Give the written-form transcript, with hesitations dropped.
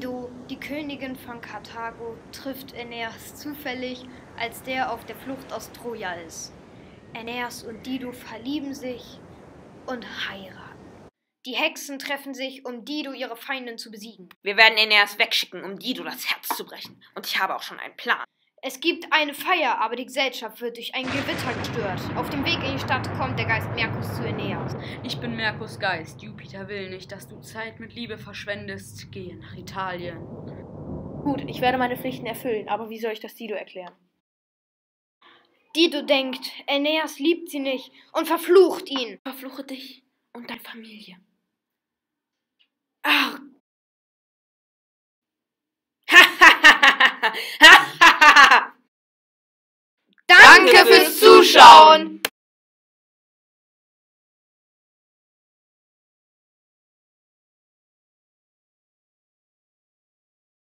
Dido, die Königin von Karthago, trifft Aeneas zufällig, als der auf der Flucht aus Troja ist. Aeneas und Dido verlieben sich und heiraten. Die Hexen treffen sich, um Dido ihre Feindin zu besiegen. Wir werden Aeneas wegschicken, um Dido das Herz zu brechen. Und ich habe auch schon einen Plan. Es gibt eine Feier, aber die Gesellschaft wird durch ein Gewitter gestört. Auf dem Weg in die Stadt kommt der Geist Merkus zu Aeneas. Ich bin Merkus Geist. Jupiter will nicht, dass du Zeit mit Liebe verschwendest. Gehe nach Italien. Gut, ich werde meine Pflichten erfüllen, aber wie soll ich das Dido erklären? Dido denkt, Aeneas liebt sie nicht und verflucht ihn. Verfluche dich und deine Familie. Ach, Danke fürs Zuschauen!